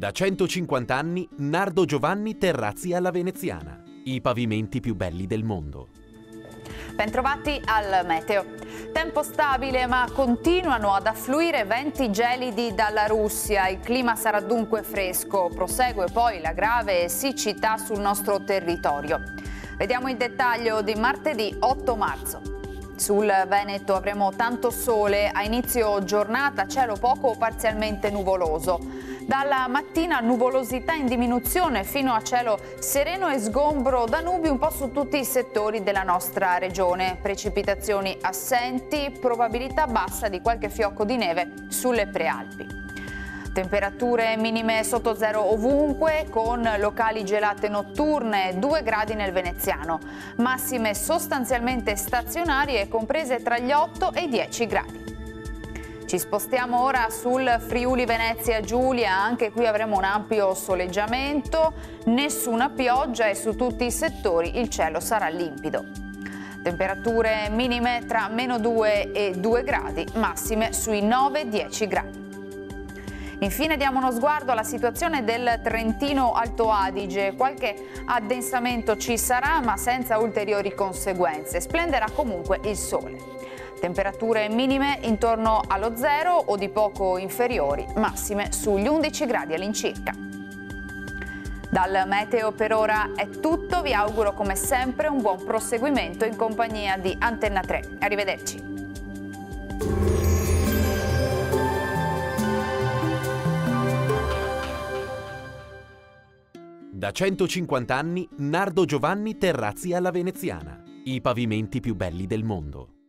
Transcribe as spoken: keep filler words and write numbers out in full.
Da centocinquanta anni Nardo Giovanni Terrazzi alla Veneziana. I pavimenti più belli del mondo. Bentrovati al meteo. Tempo stabile, ma continuano ad affluire venti gelidi dalla Russia. Il clima sarà dunque fresco. Prosegue poi la grave siccità sul nostro territorio. Vediamo il dettaglio di martedì otto marzo. Sul Veneto avremo tanto sole, a inizio giornata cielo poco o parzialmente nuvoloso. Dalla mattina nuvolosità in diminuzione fino a cielo sereno e sgombro da nubi un po' su tutti i settori della nostra regione. Precipitazioni assenti, probabilità bassa di qualche fiocco di neve sulle prealpi. Temperature minime sotto zero ovunque, con locali gelate notturne, due gradi nel veneziano. Massime sostanzialmente stazionarie comprese tra gli otto e i dieci gradi. Ci spostiamo ora sul Friuli Venezia Giulia, anche qui avremo un ampio soleggiamento, nessuna pioggia e su tutti i settori il cielo sarà limpido. Temperature minime tra meno due e due gradi, massime sui nove dieci gradi. Infine diamo uno sguardo alla situazione del Trentino Alto Adige. Qualche addensamento ci sarà, ma senza ulteriori conseguenze. Splenderà comunque il sole. Temperature minime intorno allo zero o di poco inferiori, massime sugli undici gradi all'incirca. Dal meteo per ora è tutto, vi auguro come sempre un buon proseguimento in compagnia di Antenna tre. Arrivederci. Da centocinquanta anni Nardo Giovanni Terrazzi alla Veneziana. I pavimenti più belli del mondo.